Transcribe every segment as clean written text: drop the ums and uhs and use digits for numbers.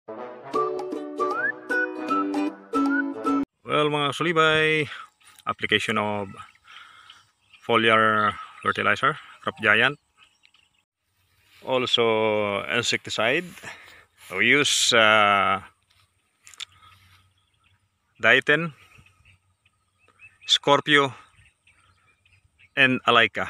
Well, mga sulibay, application of foliar fertilizer, Crop Giant. Also insecticide. We use Dieten, Scorpio, and Alaika.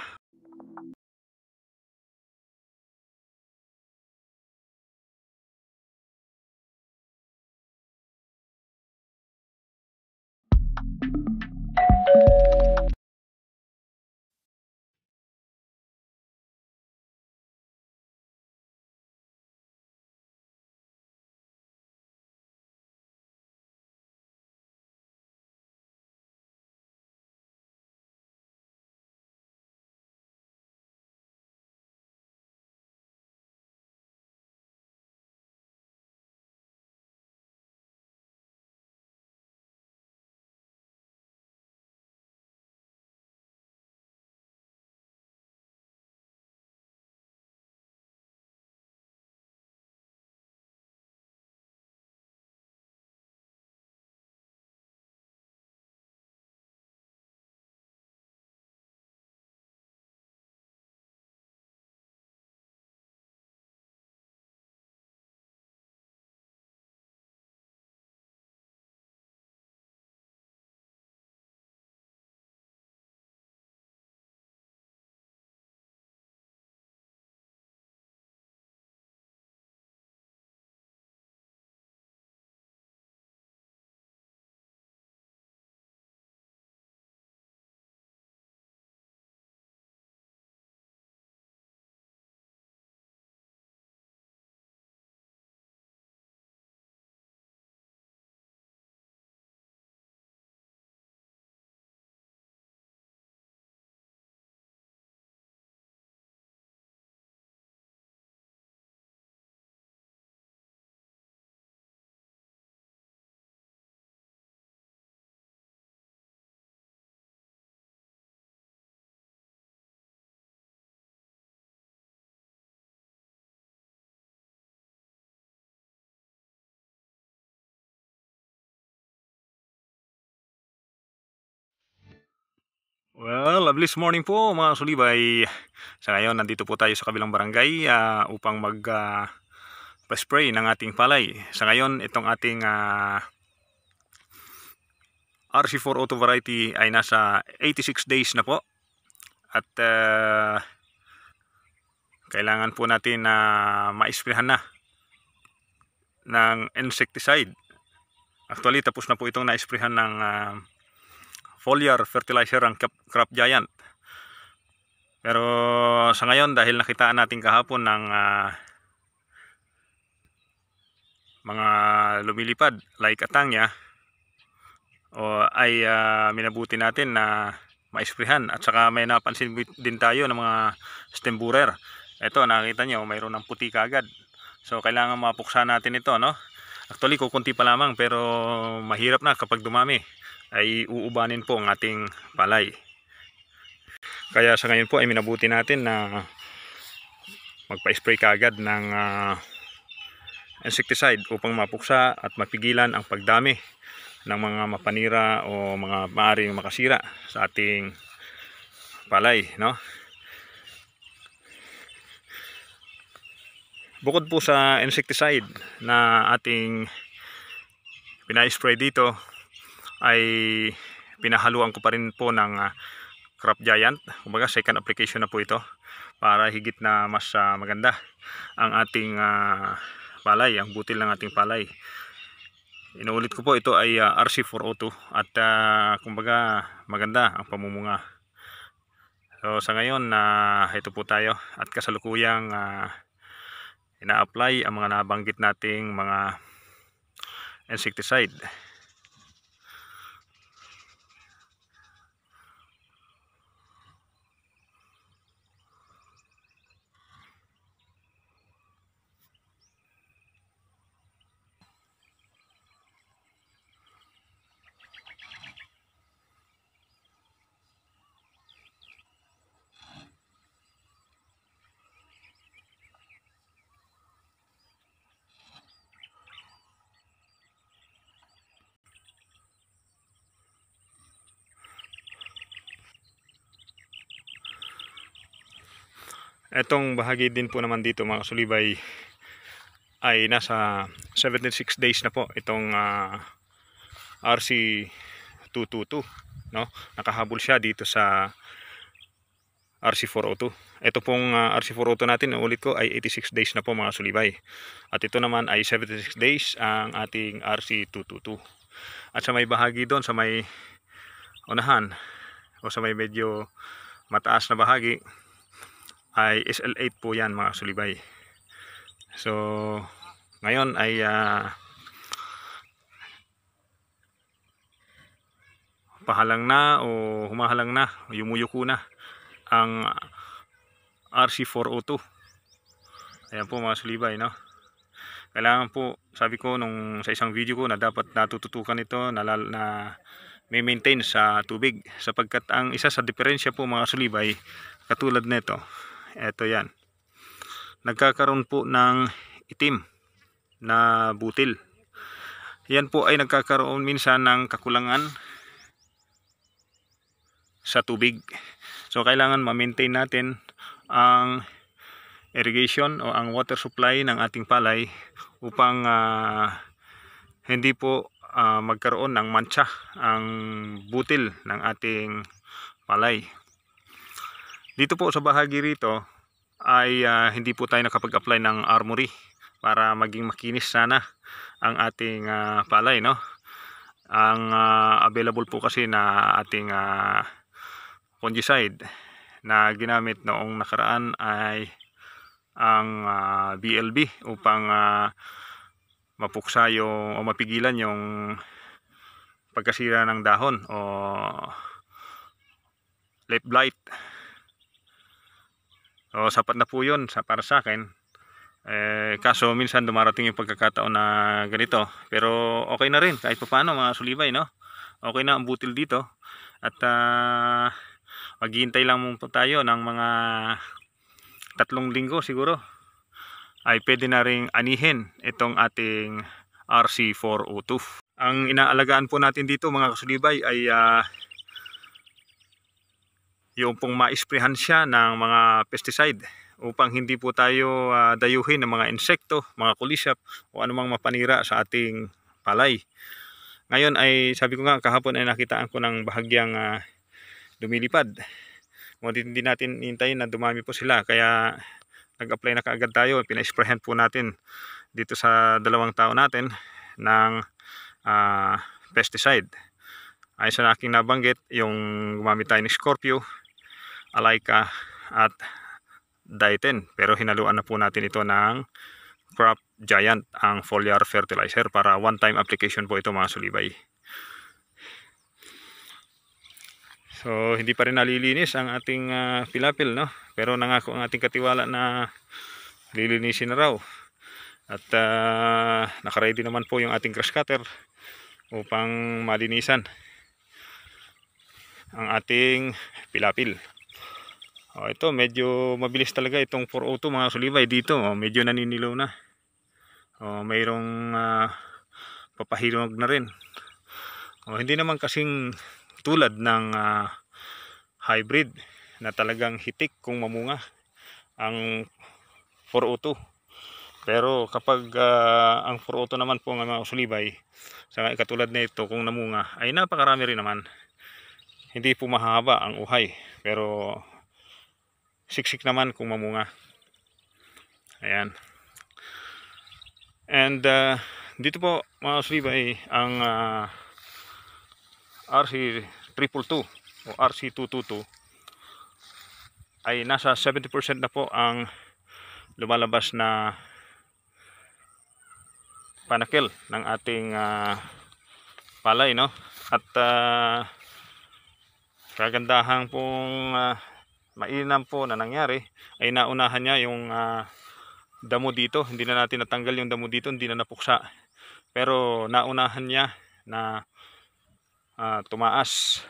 Well, lovely morning po mga sulibay. Sa ngayon, nandito po tayo sa kabilang barangay upang pa-spray ng ating palay. Sa ngayon, itong ating RC4 Auto variety ay nasa 86 days na po. At kailangan po natin na ma-sprayhan na ng insecticide. Actually, tapos na po itong na-sprayhan ng foliar fertilizer ang Crop Giant. Pero sa ngayon, dahil nakitaan natin kahapon ng mga lumilipad like atangya, ay minabuti natin na ma-sprayhan. At saka may napansin din tayo ng mga stem borer. Ito, nakita nyo, mayroon ng puti kaagad. So kailangan mapuksa natin ito, no? Actually, kukunti pa lamang, pero mahirap na kapag dumami. Ay uubanin po ang ating palay. Kaya sa ngayon po ay minabuti natin na magpa-spray kaagad ng insecticide upang mapuksa at mapigilan ang pagdami ng mga mapanira o mga maaaring makasira sa ating palay, no? Bukod po sa insecticide na ating pina-spray dito, ay pinahaluan ko pa rin po ng Crop Giant. Kumbaga second application na po ito para higit na mas maganda ang ating palay, ang butil ng ating palay. Inuulit ko po, ito ay RC402 at kumbaga maganda ang pamumunga. So sa ngayon, ito po tayo at kasalukuyang ina-apply ang mga nabanggit nating mga insecticide. Etong bahagi din po naman dito mga kasulibay ay nasa 76 days na po itong RC222, no? Nakahabol siya dito sa RC402. Ito pong RC402 natin, ulit ko, ay 86 days na po mga sulibay. At ito naman ay 76 days ang ating RC222. At sa may bahagi doon, sa may unahan o sa may medyo mataas na bahagi ay SL8 po yan mga sulibay. So ngayon ay pahalang na o humahalang na, yumuyuko na ang RC402. Ayan po mga sulibay, no? Kailangan po, sabi ko nung sa isang video ko, na dapat natututukan ito na may maintain sa tubig, sapagkat ang isa sa diferensya po mga sulibay, katulad nito, eto yan, nagkakaroon po ng itim na butil. Yan po ay nagkakaroon minsan ng kakulangan sa tubig. So kailangan ma-maintain natin ang irrigation o ang water supply ng ating palay upang hindi po magkaroon ng mancha ang butil ng ating palay. Dito po sa bahagi rito ay hindi po tayo nakapag-apply ng armory para maging makinis sana ang ating palay, no? Ang available po kasi na ating fungicide na ginamit noong nakaraan ay ang BLB upang mapuksa yung o mapigilan yung pagkasira ng dahon o leaf blight. So sapat na po yun para sa akin. Kaso minsan dumarating yung pagkakataon na ganito, pero okay na rin kahit paano mga sulibay, no? Okay na ang butil dito at maghihintay lang muna po tayo ng mga 3 linggo siguro ay pwede na ring anihin itong ating RC402. Ang inaalagaan po natin dito mga kasulibay ay yung pong ma-sprayhan siya ng mga pesticide upang hindi po tayo dayuhin ng mga insekto, mga kulisap o anumang mapanira sa ating palay. Ngayon ay sabi ko nga kahapon ay nakitaan ko ng bahagyang lumilipad. Ngunit hindi natin hintayin na dumami po sila, kaya nag-apply na kaagad tayo. Pina-sprayhan po natin dito sa 2 tao natin ng pesticide. Ay sa aking nabanggit, yung gumamit tayo ng Scorpio, Alaika at Dieten. Pero hinaluan na po natin ito ng Crop Giant, ang foliar fertilizer, para one-time application po ito mga sulibay. So hindi pa rin nalilinis ang ating pilapil, no? Pero nangako ang ating katiwala na lilinisin na raw. At nakaready naman po yung ating grass cutter upang malinisan ang ating pilapil. Ito medyo mabilis talaga itong 402 mga sulibay. Dito medyo naninilaw na. Mayroong papahinog na rin. Hindi naman kasing tulad ng hybrid na talagang hitik kung mamunga ang 402. Pero kapag ang 402 naman po ng mga sulibay, sa katulad na ito, kung namunga ay napakarami rin naman. Hindi po mahaba ang uhay, pero siksik naman kung mamunga. Ayan. And dito po mga sulibay, ang RC222 o RC222 ay nasa 70% na po ang lumalabas na panakil ng ating palay, no? At kagandahan pong mainam po na nangyari ay naunahan niya yung damo dito. Hindi na natin natanggal yung damo dito, hindi na napuksa, pero naunahan niya na tumaas.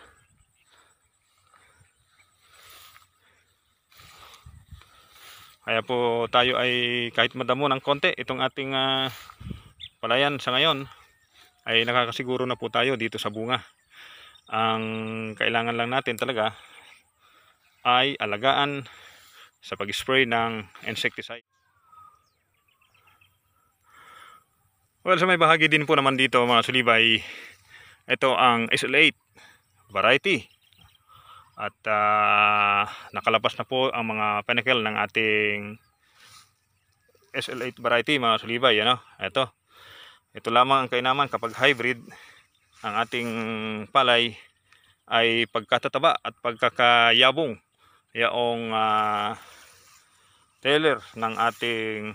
Kaya po tayo ay kahit madamo ng konti itong ating palayan sa ngayon, ay nakakasiguro na po tayo dito sa bunga. Ang kailangan lang natin talaga ay alagaan sa pag-spray ng insecticide. Well, sa may bahagi din po naman dito mga sulibay, ito ang SL8 variety. At nakalabas na po ang mga pinnacle ng ating SL8 variety mga sulibay. Ito lamang ang kainaman kapag hybrid ang ating palay ay pagkatataba at pagkakayabong yaong tailor ng ating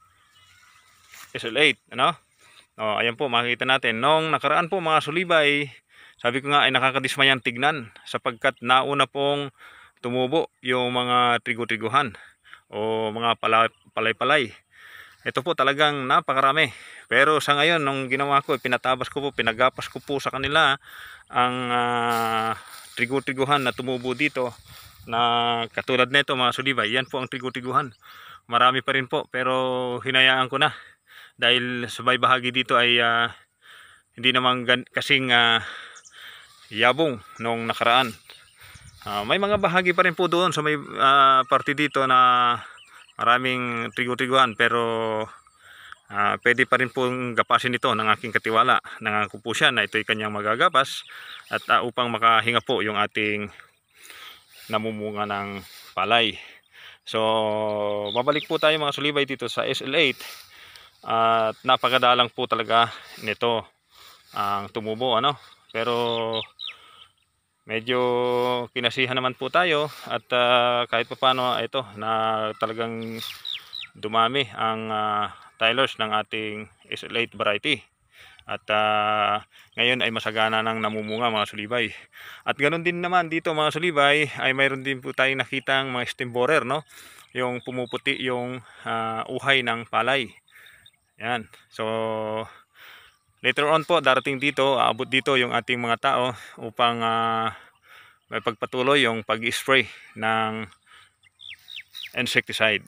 SL8. Ayan po, makikita natin nung nakaraan po mga sulibay, sabi ko nga ay nakakadismayang tignan sapagkat nauna pong tumubo yung mga trigo-triguhan o mga palay-palay. Ito po talagang napakarami. Pero sa ngayon, nung ginawa ko, pinatabas ko po, pinagapas ko po sa kanila ang trigo-triguhan na tumubo dito na katulad nito mga sulibay. Yan po ang trigo-triguhan. Marami pa rin po pero hinayaan ko na dahil sa may bahagi dito ay hindi naman kasing yabong nung nakaraan. May mga bahagi pa rin po doon sa may parte dito na maraming trigo-triguhan pero pwede pa rin pong gapasin ito ng aking katiwala. Nangako po siya na ito'y kanyang magagapas at upang makahinga po yung ating namumunga ng palay. So babalik po tayo mga sulibay dito sa SL8 at napakadalang po talaga nito ang tumubo pero medyo kinasihan naman po tayo at kahit pa paano ito na talagang dumami ang tailors ng ating SL8 variety at ngayon ay masagana ng namumunga mga sulibay. At ganoon din naman dito mga sulibay ay mayroon din po tayong nakitang mga stem borer, yung pumuputi yung uhay ng palay. Yan. So later on po darating dito, aabot dito yung ating mga tao upang may pagpatuloy yung pag-spray ng insecticide.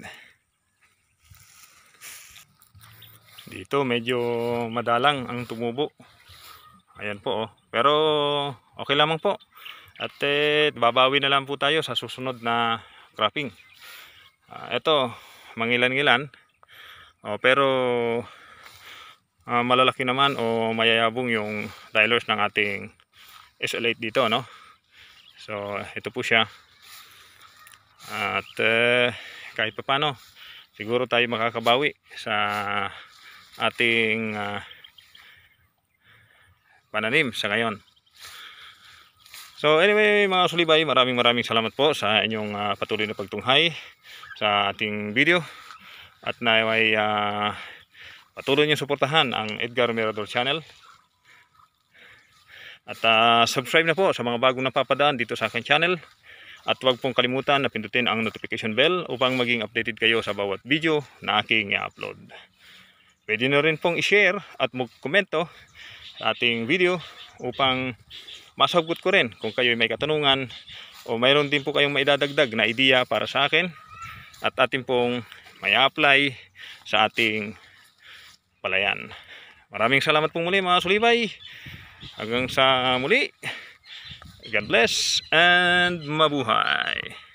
Dito medyo madalang ang tumubo. Ayan po pero okay lamang po. At babawi na lang po tayo sa susunod na cropping. Ito mangilan-ngilan. Pero malalaki naman o mayayabong yung tailors ng ating SL8 dito, So ito po siya. At kahit pa paano siguro tayo makakabawi sa ating pananim sa ngayon. So anyway mga sulibay, maraming salamat po sa inyong patuloy na pagtunghay sa ating video at naway patuloy niyo suportahan ang Edgar Mirador channel at subscribe na po sa mga bagong napapadaan dito sa aking channel at huwag pong kalimutan na pindutin ang notification bell upang maging updated kayo sa bawat video na aking i-upload. Pwede na rin pong i-share at mag-komento sa ating video upang masagot ko rin kung kayo may katanungan o mayroon din po kayong maidadagdag na idea para sa akin at atin pong may apply sa ating palayan. Maraming salamat po muli mga sulibay. Hanggang sa muli. God bless and mabuhay.